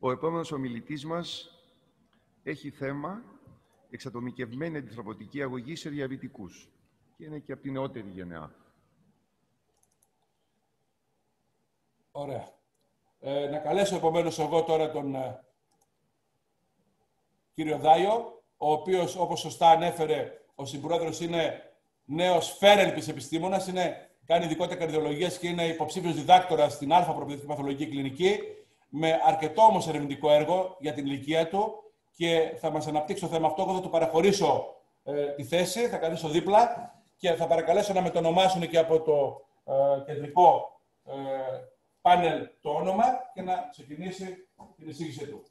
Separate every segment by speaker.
Speaker 1: Ο επόμενος ομιλητής μας έχει θέμα εξατομικευμένη αντιθροπωτική αγωγή σε διαβητικούς και είναι και από την νεότερη γενεά.
Speaker 2: Ωραία. Να καλέσω επομένως εγώ τώρα τον κύριο Δάιο, ο οποίος, όπως σωστά ανέφερε ο συμπρόεδρος, είναι νέος φέρελπης επιστήμονας, κάνει ειδικότητα καρδιολογίας και είναι υποψήφιος διδάκτορας στην Α Προπαιδευτική Παθολογική Κλινική, με αρκετό όμως ερευνητικό έργο για την ηλικία του και θα μας αναπτύξει το θέμα αυτό. Εγώ θα του παραχωρήσω τη θέση, θα καθίσω δίπλα και θα παρακαλέσω να μετονομάσουν και από το κεντρικό πάνελ το όνομα και να ξεκινήσει την εισήγησή του.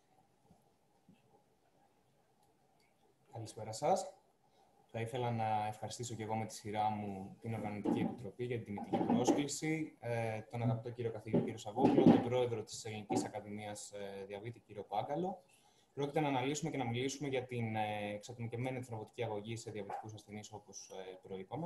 Speaker 3: Καλησπέρα σας. Θα ήθελα να ευχαριστήσω και εγώ με τη σειρά μου την Οργανωτική Επιτροπή για την τιμητική πρόσκληση, τον αγαπητό κύριο καθηγητή κύριο Σαββόπουλο, τον πρόεδρο της Ελληνικής Ακαδημίας Διαβήτη κύριο Πάγκαλο. Πρόκειται να αναλύσουμε και να μιλήσουμε για την εξατομικευμένη αντιθροπωτική αγωγή σε διαβητικούς ασθενείς, όπως προείπαμε.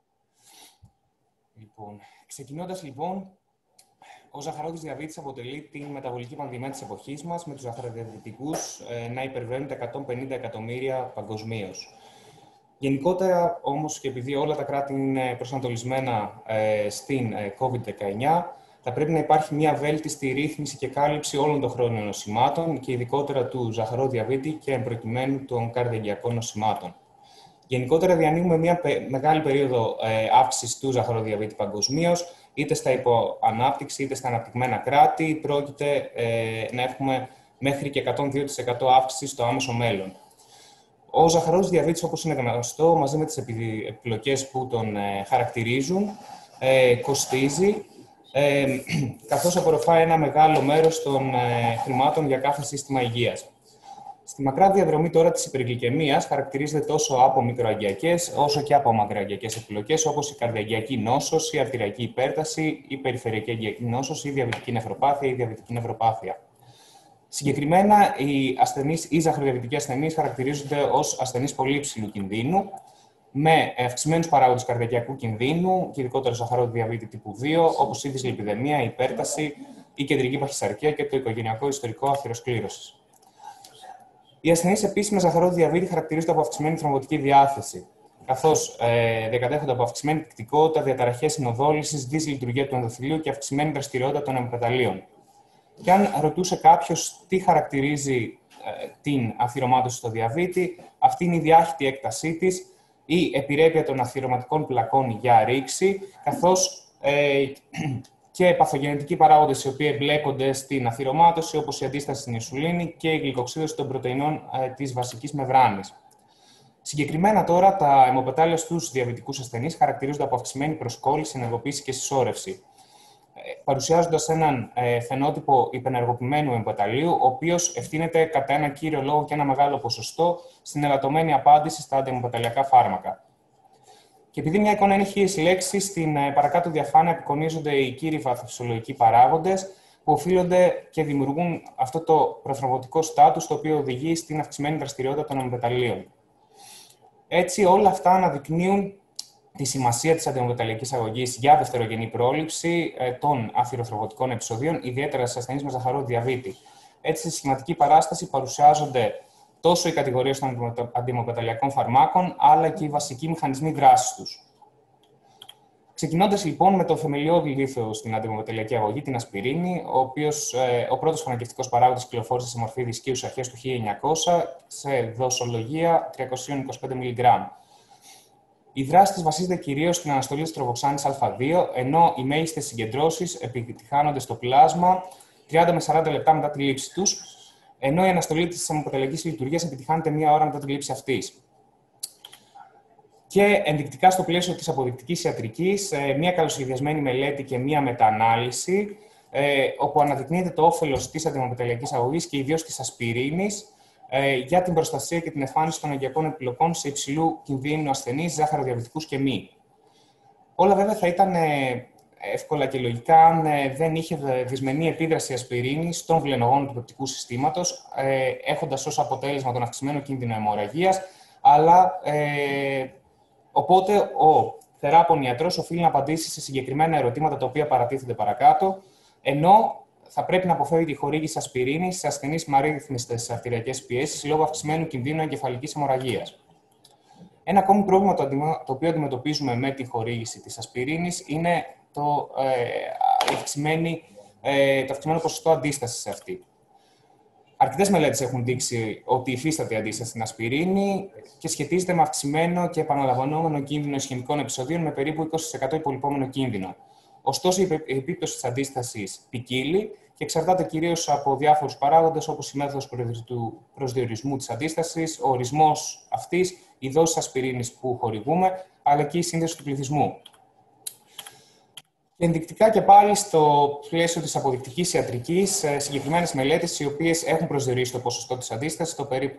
Speaker 3: Ξεκινώντας λοιπόν, ο ζαχαρόδης διαβήτης αποτελεί την μεταβολική πανδημία της εποχής μας, με τους ζαχαροδιαβητικούς να υπερβαίνουν τα 150 εκατομμύρια παγκοσμίως. Γενικότερα, όμως, και επειδή όλα τα κράτη είναι προσανατολισμένα στην COVID-19, θα πρέπει να υπάρχει μια βέλτιστη ρύθμιση και κάλυψη όλων των χρόνων νοσημάτων και ειδικότερα του ζαχαροδιαβήτη και εμπροκειμένου των καρδιαγγειακών νοσημάτων. Γενικότερα, διανύουμε μια μεγάλη περίοδο αύξησης του ζαχαροδιαβήτη παγκοσμίως, είτε στα υποανάπτυξη είτε στα αναπτυγμένα κράτη. Πρόκειται να έχουμε μέχρι και 102% αύξηση στο άμεσο μέλλον. Ο ζαχαρόδης διαβήτης, όπως είναι γνωστό, μαζί με τις επιπλοκές που τον χαρακτηρίζουν, κοστίζει, καθώς απορροφάει ένα μεγάλο μέρος των χρημάτων για κάθε σύστημα υγείας. Στη μακρά διαδρομή τώρα της υπεργλυκαιμίας χαρακτηρίζεται τόσο από μικροαγγειακές όσο και από μακροαγγειακές επιπλοκές, όπως η καρδιαγγειακή νόσος, η αρτηριακή υπέρταση, η περιφερειακή αγγειακή νόσος, η διαβητική νευροπάθεια ή η διαβητική νευροπάθεια. Συγκεκριμένα, οι ζαχαροδιαβητικοί ασθενείς χαρακτηρίζονται ως ασθενείς πολύ υψηλού κινδύνου, με αυξημένους παράγοντες καρδιακού κινδύνου και ειδικότερα ζαχαρόδιαβήτη τύπου 2, όπως η δυσλιπιδαιμία, η υπέρταση, η κεντρική παχυσαρκία και το οικογενειακό ιστορικό αθυροσκλήρωσης. Οι ασθενείς επίσης με ζαχαροδιαβήτη χαρακτηρίζονται από αυξημένη θρομβωτική διάθεση, καθώς διακατέχονται από αυξημένη πυκτικότητα, διαταραχές συνοδόλησης, δυσλειτουργία του ενδοθηλίου και αυξημένη δραστηριότητα των αιμοκαταλίων. Και αν ρωτούσε κάποιος τι χαρακτηρίζει την αθυρωμάτωση στο διαβήτη, αυτή είναι η διάχυτη έκτασή της, η επιρρέπεια των αθυρωματικών πλακών για ρήξη, καθώς και παθογενετικοί παράγοντες οι οποίοι εμπλέκονται στην αθυρωμάτωση, όπως η αντίσταση στην ινσουλίνη και η γλυκοξίδωση των πρωτεϊνών της βασικής μεμβράνης. Συγκεκριμένα τώρα, τα αιμοπετάλια στους διαβητικούς ασθενείς χαρακτηρίζονται από αυξημένη προσκόλληση, ενεργοποίηση και συσσόρευση, παρουσιάζοντας έναν φαινότυπο υπενεργοποιημένου αιμοπεταλίου, ο οποίος ευθύνεται κατά ένα κύριο λόγο και ένα μεγάλο ποσοστό στην ελαττωμένη απάντηση στα αντιαιμοπεταλιακά φάρμακα. Και επειδή μια εικόνα είναι χίλιες λέξεις, στην παρακάτω διαφάνεια απεικονίζονται οι κύριοι παθοφυσιολογικοί παράγοντες που οφείλονται και δημιουργούν αυτό το προθρομβωτικό στάτους, το οποίο οδηγεί στην αυξημένη δραστηριότητα των αιμοπεταλίων. Έτσι, όλα αυτά αναδεικνύουν τη σημασία της αντιαιμοπεταλιακής αγωγής για δευτερογενή πρόληψη των αθυροθρομβωτικών επεισοδίων, ιδιαίτερα σε ασθενείς με ζαχαρόδη διαβήτη. Έτσι, στη σχηματική παράσταση παρουσιάζονται τόσο οι κατηγορίες των αντιαιμοπεταλιακών φαρμάκων, αλλά και οι βασικοί μηχανισμοί δράσης τους. Ξεκινώντας λοιπόν με το θεμελιώδη λίθο στην αντιαιμοπεταλιακή αγωγή, την ασπιρίνη, ο πρώτος φαρμακευτικός παράγοντας κυκλοφόρησε σε μορφή δισκίους αρχές του 1900 σε δοσολογία 325 mg. Η δράση της βασίζεται κυρίως στην αναστολή της τροβοξάνης Α2, ενώ οι μέγιστες συγκεντρώσεις επιτυχάνονται στο πλάσμα 30 με 40 λεπτά μετά τη λήψη τους, ενώ η αναστολή της αιμοπεταλιακής λειτουργίας επιτυχάνεται μία ώρα μετά τη λήψη αυτής. Και ενδεικτικά στο πλαίσιο της αποδεικτικής ιατρικής, μία καλοσχεδιασμένη μελέτη και μία μεταανάλυση, όπου αναδεικνύεται το όφελος της αντιαιμοπεταλιακής αγωγής και ιδίως της ασπιρίνης για την προστασία και την εμφάνιση των αγκιακών επιλογών σε υψηλού κινδύνου ασθενείς, ζάχαροδιαβητικούς και μη. Όλα βέβαια θα ήταν εύκολα και λογικά αν δεν είχε δυσμενή επίδραση ασπιρίνης στον βλενογόνο του πεπτικού συστήματος, έχοντας ως αποτέλεσμα τον αυξημένο κίνδυνο αιμορραγίας, αλλά οπότε ο θεράπων ιατρός οφείλει να απαντήσει σε συγκεκριμένα ερωτήματα τα οποία παρατίθενται παρακάτω, ενώ θα πρέπει να αποφεύγει τη χορήγηση ασπιρίνης σε ασθενείς με αρρύθμιστες αρτηριακές πιέσεις λόγω αυξημένου κινδύνου εγκεφαλικής αιμορραγίας. Ένα ακόμη πρόβλημα το οποίο αντιμετωπίζουμε με τη χορήγηση της ασπιρίνης είναι το αυξημένο ποσοστό αντίστασης σε αυτή. Αρκετές μελέτες έχουν δείξει ότι υφίσταται αντίσταση στην ασπιρίνη και σχετίζεται με αυξημένο και επαναλαμβανόμενο κίνδυνο ισχυμικών επεισοδίων με περίπου 20% υπολοιπόμενο κίνδυνο. Ωστόσο, η επίπτωση της αντίστασης ποικίλει και εξαρτάται κυρίως από διάφορους παράγοντες, όπως η μέθοδος προσδιορισμού της αντίστασης, ο ορισμός αυτής, η δόση ασπιρίνης που χορηγούμε, αλλά και η σύνδεση του πληθυσμού. Ενδεικτικά και πάλι στο πλαίσιο της αποδεικτικής ιατρικής, συγκεκριμένες μελέτες οι οποίες έχουν προσδιορίσει το ποσοστό της αντίστασης στο περίπου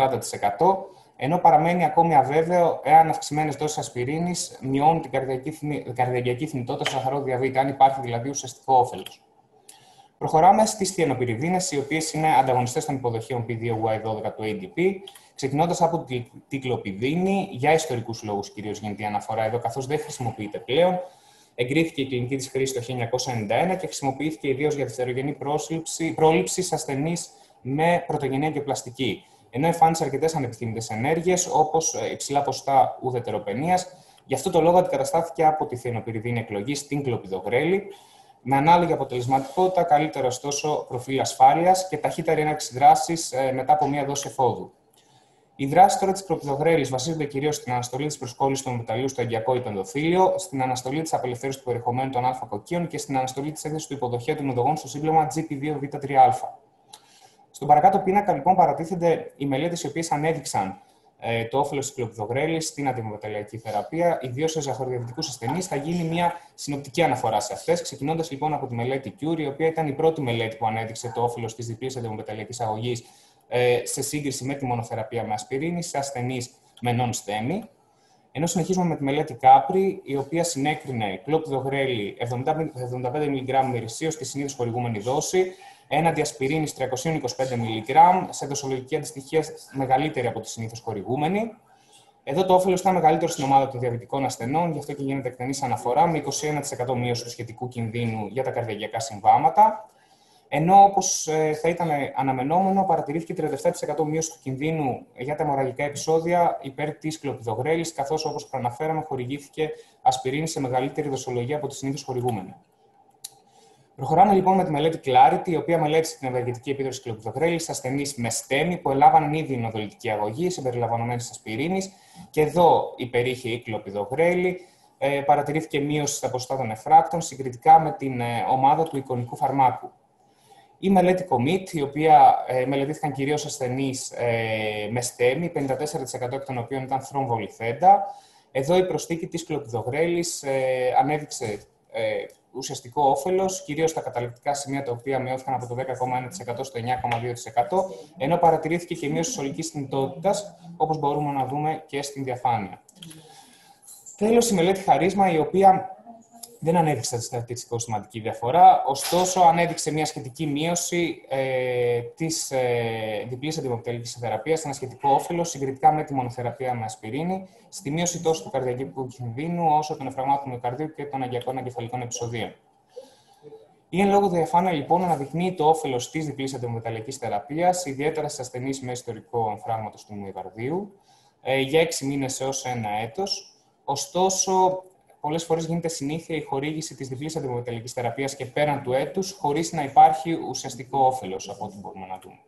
Speaker 3: 40%, ενώ παραμένει ακόμη αβέβαιο εάν αυξημένες δόσεις ασπιρίνης μειώνουν την καρδιακή θνητότητα στο ζαχαρόδι διαβήτη, αν υπάρχει δηλαδή ουσιαστικό όφελος. Προχωράμε στις θιενοπυρηδίνες, οι οποίες είναι ανταγωνιστές των υποδοχείων P2Y12 του ADP, ξεκινώντας από την τικλοπιδίνη, για ιστορικούς λόγους κυρίως γίνεται η αναφορά εδώ, καθώς δεν χρησιμοποιείται πλέον. Εγκρίθηκε η κλινική της χρήσης το 1991 και χρησιμοποιήθηκε ιδίως για δευτερογενή πρόληψη σε ασθενείς με πρωτογενή αγκιοπλαστική. Ενώ εμφάνισε αρκετές ανεπιθύμητες ενέργειες, όπως υψηλά ποσοστά ουδετεροπενίας, γι' αυτό το λόγο αντικαταστάθηκε από τη θιενοπυρηδίνη εκλογή στην κλοπιδογρέλη, με ανάλογη αποτελεσματικότητα, καλύτερο ωστόσο προφίλ ασφάλειας και ταχύτερη έναρξη δράσης μετά από μία δόση εφόδου. Οι δράσεις τώρα της κλοπιδογρέλης βασίζονται κυρίως στην αναστολή της προσκόλλησης των μεταλλίου στο εγκιακό ή το ενδοθήλιο, στην αναστολή της απελευθέρωσης του περιεχομένου των α-κοκκίων και στην αναστολή της έκθεσης του υποδοχέα των οδογών στο σύμπλευμα GP2β3α. Στον παρακάτω πίνακα, λοιπόν, παρατίθενται οι μελέτες οι οποίες ανέδειξαν το όφελος της κλοπιδογρέλης στην αντιμεταλλιακή θεραπεία, ιδίως σε ζαχαροδιαβητικούς ασθενείς. Θα γίνει μια συνοπτική αναφορά σε αυτές, ξεκινώντας λοιπόν από τη μελέτη Cure, η οποία ήταν η πρώτη μελέτη που ανέδειξε το όφελος της διπλής αντιμεταλλιακής αγωγής σε σύγκριση με τη μονοθεραπεία με ασπιρίνη σε ασθενείς με non-STEMI. Ενώ συνεχίζουμε με τη μελέτη Capri, η οποία συνέκρινε κλοπιδογρέλη 75 mg μυρισίως στη συνήθως χορηγούμενη δόση, έναντι ασπιρίνης 325 mg σε δοσολογική αντιστοιχία μεγαλύτερη από τη συνήθως χορηγούμενη. Εδώ το όφελος ήταν μεγαλύτερο στην ομάδα των διαβητικών ασθενών, γι' αυτό και γίνεται εκτενής αναφορά, με 21% μείωση του σχετικού κινδύνου για τα καρδιακά συμβάματα. Ενώ, όπως θα ήταν αναμενόμενο, παρατηρήθηκε 37% μείωση του κινδύνου για τα αιμορραγικά επεισόδια υπέρ της κλοπιδογρέλης, καθώς, όπως προαναφέραμε, χορηγήθηκε ασπιρίνη σε μεγαλύτερη δοσολογία από τη συνήθως χορηγούμενη. Προχωράμε λοιπόν με τη μελέτη Clarity, η οποία μελέτησε την ευεργετική επίδραση κλοπιδογρέλης σε ασθενείς με STEMI που έλαβαν ήδη νοδολητική αγωγή συμπεριλαμβανομένης ασπιρίνης, και εδώ υπερήχε η κλοπιδογρέλη. Παρατηρήθηκε μείωση στα ποσοστά των εφράκτων συγκριτικά με την ομάδα του εικονικού φαρμάκου. Η μελέτη COMMIT, η οποία μελετήθηκαν κυρίως ασθενείς με STEMI, 54% εκ των οποίων ήταν θρομβολιθέντα. Εδώ η προσθήκη της κλοπιδογρέλης ανέδειξε ουσιαστικό όφελος, κυρίως στα καταληκτικά σημεία, τα οποία μειώθηκαν από το 10,1% στο 9,2%, ενώ παρατηρήθηκε και μείωση της ολικής θνητότητας, όπως μπορούμε να δούμε και στην διαφάνεια. Τέλος, η μελέτη Χαρίσμα, η οποία δεν ανέδειξε στατιστικό σημαντική διαφορά, ωστόσο ανέδειξε μια σχετική μείωση της διπλής αντιμεταλλικής θεραπείας, ένα σχετικό όφελος συγκριτικά με τη μονοθεραπεία με ασπιρίνη, στη μείωση τόσο του καρδιακού κινδύνου όσο των εφραγμάτων του μυοκαρδίου και των αγκιακών εγκεφαλικών επεισοδίων. Η εν λόγω διαφάνεια λοιπόν αναδεικνύει το όφελος της διπλής αντιμεταλλικής θεραπείας, ιδιαίτερα σε ασθενείς με ιστορικό εμφράγματος του μυοκαρδίου, για 6 μήνες έως 1 έτος. Ωστόσο, πολλές φορές γίνεται συνήθεια η χορήγηση της διπλής αντιμεταλλικής θεραπείας και πέραν του έτους, χωρίς να υπάρχει ουσιαστικό όφελος, από ό,τι μπορούμε να δούμε.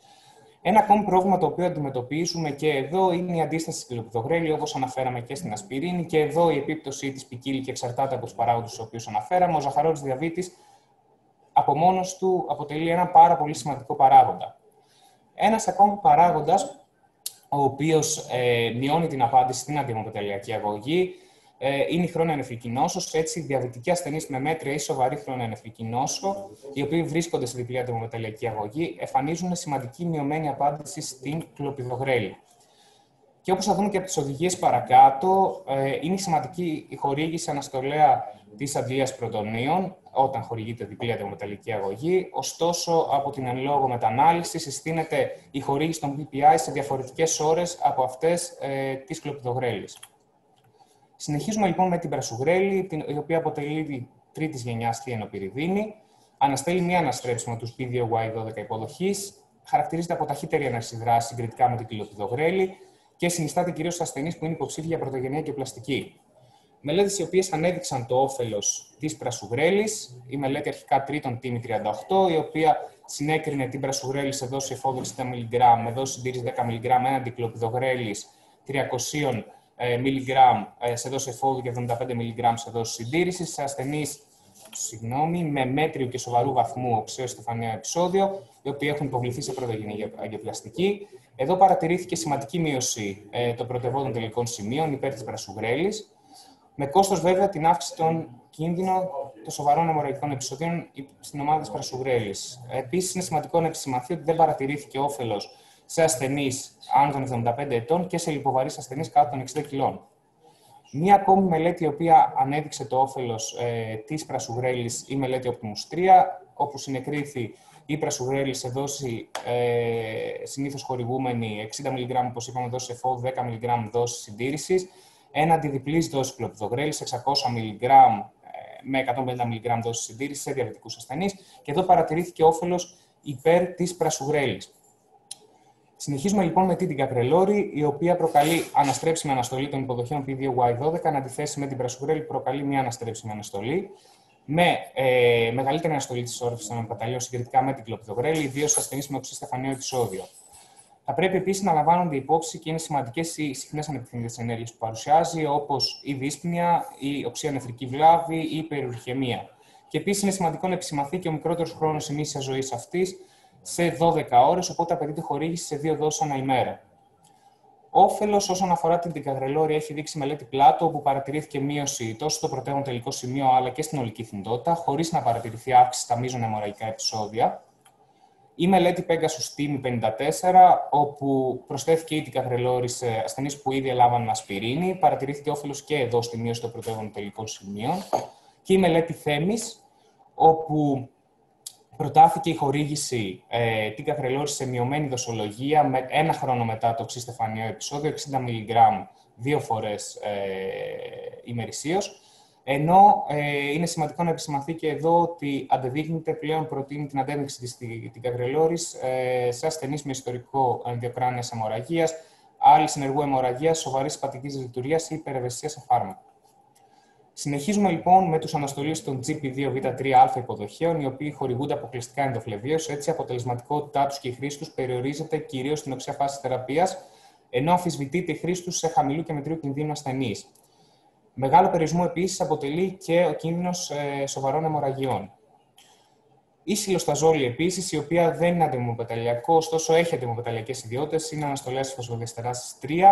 Speaker 3: Ένα ακόμη πρόβλημα το οποίο αντιμετωπίζουμε και εδώ είναι η αντίσταση στην κλοπιδογρέλη, όπως αναφέραμε και στην ασπιρίνη, και εδώ η επίπτωσή της ποικίλει και εξαρτάται από τους παράγοντες τους οποίους αναφέραμε. Ο ζαχαρόδης διαβήτης από μόνος του αποτελεί ένα πάρα πολύ σημαντικό παράγοντα. Ένας ακόμη παράγοντας, ο οποίος μειώνει την απάντηση στην αντιμεταλλιακή αγωγή, είναι η χρόνια νεφρική νόσος. Έτσι, οι διαβητικοί ασθενείς με μέτρια ή σοβαρή χρόνια νεφρική νόσο, οι οποίοι βρίσκονται σε διπλή αντιμεταλλιακή αγωγή, εμφανίζουν σημαντική μειωμένη απάντηση στην κλοπιδογρέλη. Και όπως θα δούμε και από τις οδηγίες παρακάτω, είναι σημαντική η χορήγηση αναστολέα της αντλίας πρωτονίων όταν χορηγείται διπλή αντιμεταλλιακή αγωγή. Ωστόσο, από την εν λόγω μετανάλυση συστήνεται η χορήγηση των PPI σε διαφορετικές ώρες από αυτές της κλοπιδογρέλης. Συνεχίζουμε λοιπόν με την πρασουγρέλη, η οποία αποτελεί τρίτης γενιάς θιενοπυρηδίνη. αναστέλει μία αναστρέψιμα του P2Y12 υποδοχής, χαρακτηρίζεται από ταχύτερη έναρξη δράση συγκριτικά με την κλοπιδογρέλη και συνιστάται κυρίως σε ασθενείς που είναι υποψήφιοι για πρωτογενεία και πλαστική. Μελέτες οι οποίες ανέδειξαν το όφελος της πρασουγρέλης, η μελέτη αρχικά τρίτον τίμη 38, η οποία συνέκρινε την πρασουγρέλη σε δόση εφόδου 60 mg με δόση συντήρηση 10 mg έναντι κλοπιδογρέλης 300 mg σε δόση εφόδου και 75 mg σε δόση συντήρησης, σε ασθενείς με μέτριο και σοβαρού βαθμού οξέως στεφανιαίο επεισόδιο, οι οποίοι έχουν υποβληθεί σε πρωτογενή αγιοπλαστική. Εδώ παρατηρήθηκε σημαντική μείωση των πρωτευόντων τελικών σημείων υπέρ της πρασουγρέλης, με κόστος βέβαια την αύξηση των κίνδυνων των σοβαρών αιμορραγικών επεισοδίων στην ομάδα της πρασουγρέλης. Επίσης, είναι σημαντικό να επισημανθεί ότι δεν παρατηρήθηκε όφελος σε ασθενείς άνω των 75 ετών και σε λιποβαρείς ασθενείς κάτω των 60 κιλών. Μία ακόμη μελέτη η οποία ανέδειξε το όφελος της πρασουγρέλης, η μελέτη Optimus 3, όπου συνεκρίθη η πρασουγρέλη σε δόση συνήθως χορηγούμενη 60 mg, όπως είπαμε, δόση εφόδου, 10 mg δόση συντήρησης, έναντι διπλής δόσης κλοπιδογρέλης, 600 mg με 150 mg δόση συντήρησης σε διαβητικούς ασθενείς, και εδώ παρατηρήθηκε όφελος υπέρ της πρασουγρέλης. Συνεχίζουμε λοιπόν με την τικακρελόρη, η οποία προκαλεί αναστρέψιμη αναστολή των υποδοχείων P2Y12, εν αντιθέσει με την πρασουγρέλη που προκαλεί μια αναστρέψιμη αναστολή, με μεγαλύτερη αναστολή της όροφης των αιμοπαταλίων συγκριτικά με την κλοπιδογρέλη, ιδίως σε ασθενείς με οξύ στεφανιαίο επεισόδιο. Θα πρέπει επίσης να λαμβάνονται υπόψη και είναι σημαντικές οι συχνές ανεπιθύμητες ενέργειες που παρουσιάζει, όπως η δύσπνοια, η οξεία νεφρική βλάβη ή η υπερουρχαιμία. Και επίσης είναι σημαντικό να επισημανθεί και ο μικρότερος χρόνος ημίσιας ζωής αυτής σε 12 ώρες, οπότε απαιτείται χορήγηση σε 2 δόσεις ανά ημέρα. Όφελος όσον αφορά την τικακρελόρη έχει δείξει μελέτη Πλάτο, όπου παρατηρήθηκε μείωση τόσο στο πρωτεύον τελικό σημείο αλλά και στην ολική θνητότητα, χωρίς να παρατηρηθεί αύξηση στα μείζωνα αιμορραγικά επεισόδια. Η μελέτη Pegasus Team 54, όπου προσθέθηκε η τικακρελόρη σε ασθενείς που ήδη έλαβαν ασπιρίνη, παρατηρήθηκε όφελος και εδώ στη μείωση των πρωτεύων τελικών σημείων. Και η μελέτη Themis, όπου προτάθηκε η χορήγηση τικακρελόρης σε μειωμένη δοσολογία με 1 χρόνο μετά το οξύ στεφανιαίο επεισόδιο, 60 mg 2 φορές ημερησίως. Ενώ είναι σημαντικό να επισημανθεί και εδώ ότι αντεδείκνυται πλέον προτείνει την αντέμιξη της τικακρελόρης σε ασθενείς με ιστορικό ενδοκράνιας αιμορραγίας, άλλη συνεργού αιμορραγίας, σοβαρής υπατικής δυσλειτουργίας ή υπερευαισθησία σε φάρμακα. Συνεχίζουμε λοιπόν με τους αναστολείς των GP2β3α υποδοχείων, οι οποίοι χορηγούνται αποκλειστικά ενδοφλεβίως, έτσι η αποτελεσματικότητά τους και η χρήση τους περιορίζεται κυρίως στην οξέα φάση της θεραπείας, ενώ αμφισβητείται η χρήση τους σε χαμηλού και μετρίου κινδύνου ασθενείς. Μεγάλο περιορισμό επίσης αποτελεί και ο κίνδυνος σοβαρών αιμορραγιών. Η σιλοσταζόλη επίσης, η οποία δεν είναι αντιμοπεταλιακό, ωστόσο έχει αντιμοπεταλιακές ιδιότητες, είναι αναστολέας φωσφοδιεστεράσης 3.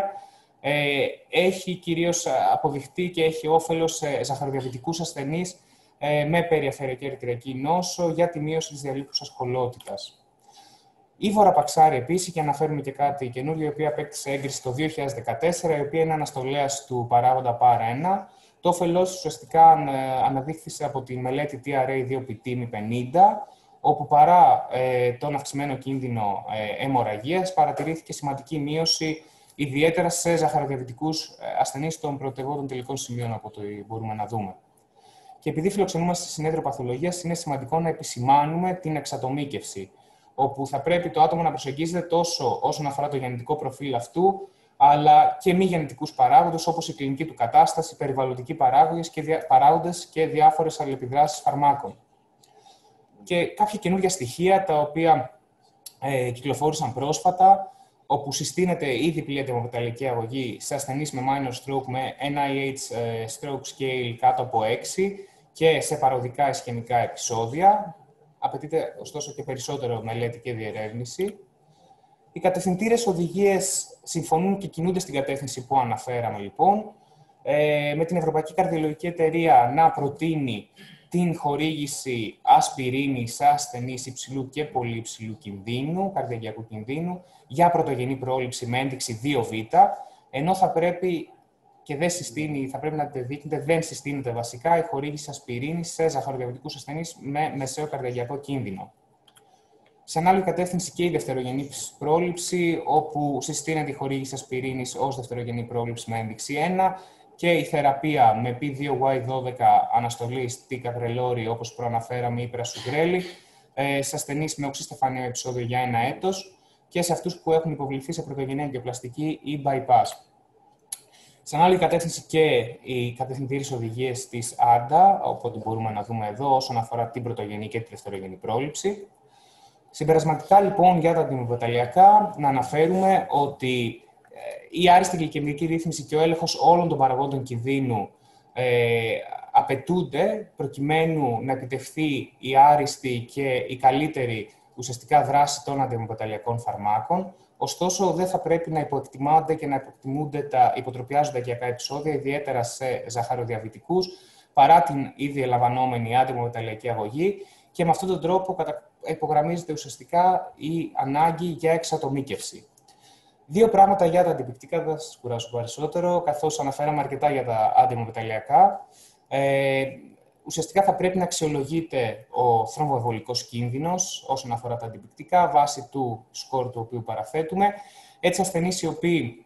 Speaker 3: Έχει κυρίως αποδειχτεί και έχει όφελος σε ζαχαροδιαβητικούς ασθενείς με περιαφερειακή ερυθριακή νόσο για τη μείωση της διαλείπουσας χολότητας. Η βοραπαξάρη επίσης, και αναφέρουμε και κάτι καινούργιο, η οποία απέκτησε έγκριση το 2014, η οποία είναι αναστολέας του παράγοντα PAR1. Το όφελός ουσιαστικά αναδείχθησε από τη μελέτη TRA2P-50, όπου παρά τον αυξημένο κίνδυνο αιμορραγίας παρατηρήθηκε σημαντική μείωση, ιδιαίτερα σε ζαχαροδιαβητικούς ασθενείς των πρωτευόντων τελικών σημείων, από το μπορούμε να δούμε. Και επειδή φιλοξενούμαστε σε συνέδριο παθολογίας, είναι σημαντικό να επισημάνουμε την εξατομίκευση, όπου θα πρέπει το άτομο να προσεγγίζεται τόσο όσον αφορά το γενετικό προφίλ αυτού, αλλά και μη γενετικούς παράγοντες, όπως η κλινική του κατάσταση, περιβαλλοντικοί παράγοντες και διάφορες αλληλεπιδράσεις φαρμάκων. Και κάποια καινούργια στοιχεία, τα οποία κυκλοφόρησαν πρόσφατα, όπου συστήνεται η διπλή αντιμοπεταλιακή αγωγή σε ασθενείς με minor stroke με NIH stroke scale κάτω από 6 και σε παροδικά ισχαιμικά επεισόδια. Απαιτείται ωστόσο και περισσότερο μελέτη και διερεύνηση. Οι κατευθυντήρες οδηγίες συμφωνούν και κινούνται στην κατεύθυνση που αναφέραμε λοιπόν, με την Ευρωπαϊκή Καρδιολογική Εταιρεία να προτείνει την χορήγηση ασπιρίνης σε ασθενείς υψηλού και πολύ υψηλού κινδύνου, καρδιακού κινδύνου, για πρωτογενή πρόληψη με ένδειξη 2β, ενώ θα πρέπει και να αντιδείκνυται, δεν συστήνεται βασικά η χορήγηση ασπιρίνης σε ζαχαροδιαβητικούς ασθενείς με μεσαίο καρδιακό κίνδυνο. Σε ανάλογη κατεύθυνση και η δευτερογενή πρόληψη, όπου συστήνεται η χορήγηση ασπιρίνης ως δευτερογενή πρόληψη με ένδειξη 1, και η θεραπεία με P2Y12 αναστολής τικακρελόρη, όπως προαναφέραμε, ή πρασουγκρέλη, σε ασθενείς με οξυστεφανείο επεισόδιο για 1 έτος και σε αυτούς που έχουν υποβληθεί σε πρωτογενή αγγιοπλαστική ή bypass. Σαν άλλη κατεύθυνση και οι κατευθυντήριες οδηγίες της ARDA, οπότε μπορούμε να δούμε εδώ όσον αφορά την πρωτογενή και τη δευτερογενή πρόληψη. Συμπερασματικά, λοιπόν, για τα αντιμυβοταλιακά, να αναφέρουμε ότι η άριστη γλυκαιμική ρύθμιση και ο έλεγχος όλων των παραγόντων κινδύνου απαιτούνται προκειμένου να επιτευχθεί η άριστη και η καλύτερη ουσιαστικά δράση των αντιμυβοταλιακών φαρμάκων. Ωστόσο, δεν θα πρέπει να υποεκτιμάνται και να υποεκτιμούνται τα υποτροπιάζοντα οικιακά επεισόδια, ιδιαίτερα σε ζαχαροδιαβητικούς, παρά την ήδη ελαμβανόμενη αντιμυβοταλιακή αγωγή, και με αυτόν τον τρόπο υπογραμμίζεται ουσιαστικά η ανάγκη για εξατομίκευση. Δύο πράγματα για τα αντιπικτικά, δεν θα σας κουράσω περισσότερο, καθώς αναφέραμε αρκετά για τα αντιμυβοταλιακά. Ουσιαστικά θα πρέπει να αξιολογείται ο θρομβοεμβολικός κίνδυνος όσον αφορά τα αντιπικτικά, βάσει του σκορ του οποίου παραθέτουμε. Έτσι, ασθενείς οι οποίοι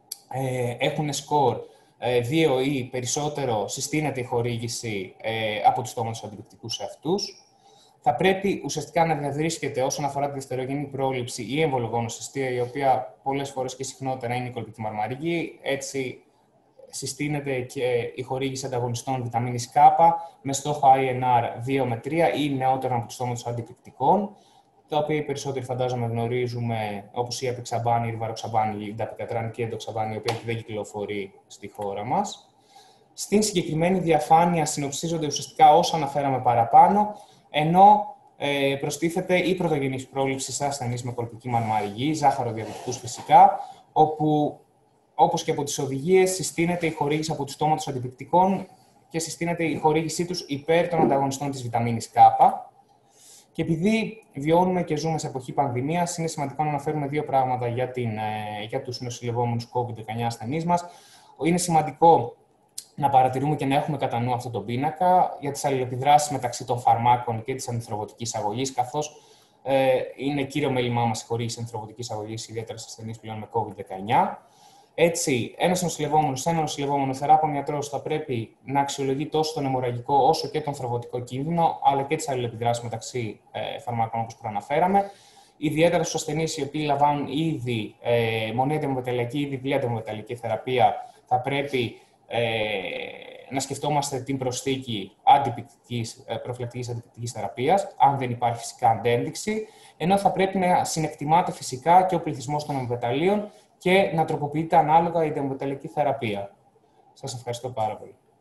Speaker 3: έχουν σκορ 2 ή περισσότερο, συστήνεται η χορήγηση από τους στόματους αντιπικτικούς σε αυτούς. Θα πρέπει ουσιαστικά να διαβρίσκεται όσον αφορά τη δευτερογενή πρόληψη η εμβολογόνος αιστεία, η οποία πολλές φορές και συχνότερα είναι η κολπική μαρμαρική. Έτσι, συστήνεται και η χορήγηση ανταγωνιστών βιταμίνης K με στόχο INR 2 με 3 ή νεότερων από τους στόματους αντιπικτικών, τα οποία οι περισσότεροι φαντάζομαι γνωρίζουμε, όπως η Απεξαμπάνη, η Ριβαροξαμπάνη, η Νταπικατράν και η Εντοξαμπάνη, η οποία δεν κυκλοφορεί στη χώρα μας. Στην συγκεκριμένη διαφάνεια συνοψίζονται ουσιαστικά όσα αναφέραμε παραπάνω, ενώ προστίθεται η πρωτογενής πρόληψη σε ασθενείς με κολπική μαρμαρική, ζάχαροδιαβητικούς φυσικά, όπου, όπως και από τις οδηγίες, συστήνεται η χορήγηση από τους στόματους αντιπικτικών και συστήνεται η χορήγησή τους υπέρ των ανταγωνιστών της βιταμίνης K. Και επειδή βιώνουμε και ζούμε σε εποχή πανδημίας, είναι σημαντικό να αναφέρουμε δύο πράγματα για τους νοσηλευόμενους COVID-19 ασθενείς μας. Είναι σημαντικό να παρατηρούμε και να έχουμε κατά νου αυτόν τον πίνακα για τις αλληλεπιδράσεις μεταξύ των φαρμάκων και της αντιθρομβωτικής αγωγής, καθώς είναι κύριο μέλημά μας η χορήγηση αντιθρομβωτικής αγωγής, ιδιαίτερα σε ασθενείς πλέον με COVID-19. Έτσι, ένας νοσηλευόμενος, ένα νοσηλευόμενο θεράπων γιατρός θα πρέπει να αξιολογεί τόσο τον αιμορραγικό όσο και τον θρομβωτικό κίνδυνο, αλλά και τις αλληλεπιδράσεις μεταξύ φαρμάκων, όπως προαναφέραμε. Ιδιαίτερα στους ασθενείς οι οποίοι λαμβάνουν ήδη μονή αντιμυβοταλιακή ή διπλή αντιμυβοταλιακή θεραπεία, θα πρέπει να σκεφτόμαστε την προσθήκη προφυλακτικής αντιπικτικής θεραπείας, αν δεν υπάρχει φυσικά αντένδειξη, ενώ θα πρέπει να συνεκτιμάται φυσικά και ο πληθυσμός των αμυβεταλίων και να τροποποιείται ανάλογα η αντιμυβοταλιακή θεραπεία. Σας ευχαριστώ πάρα πολύ.